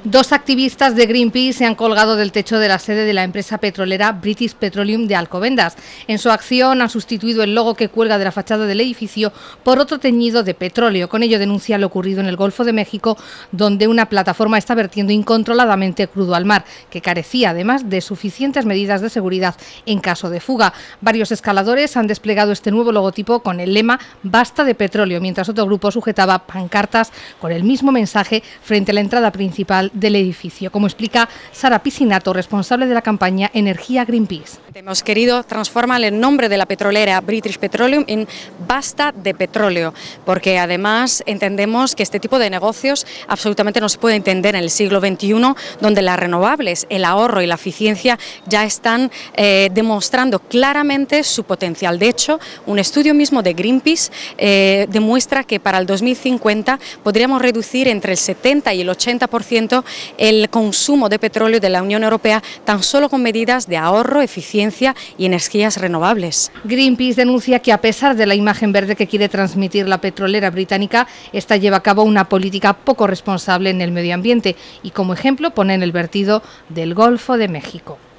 Dos activistas de Greenpeace se han colgado del techo de la sede de la empresa petrolera British Petroleum de Alcobendas. En su acción han sustituido el logo que cuelga de la fachada del edificio por otro teñido de petróleo. Con ello denuncian lo ocurrido en el Golfo de México, donde una plataforma está vertiendo incontroladamente crudo al mar, que carecía además de suficientes medidas de seguridad en caso de fuga. Varios escaladores han desplegado este nuevo logotipo con el lema "Basta de petróleo", mientras otro grupo sujetaba pancartas con el mismo mensaje frente a la entrada principal del edificio, como explica Sara Piscinato, responsable de la campaña Energía Greenpeace. Hemos querido transformar el nombre de la petrolera British Petroleum en Basta de petróleo, porque además entendemos que este tipo de negocios absolutamente no se puede entender en el siglo XXI, donde las renovables, el ahorro y la eficiencia ya están demostrando claramente su potencial. De hecho, un estudio mismo de Greenpeace demuestra que para el 2050 podríamos reducir entre el 70 y el 80% el consumo de petróleo de la Unión Europea, tan solo con medidas de ahorro, eficiencia y energías renovables. Greenpeace denuncia que a pesar de la imagen verde que quiere transmitir la petrolera británica, esta lleva a cabo una política poco responsable en el medio ambiente y como ejemplo ponen el vertido del Golfo de México.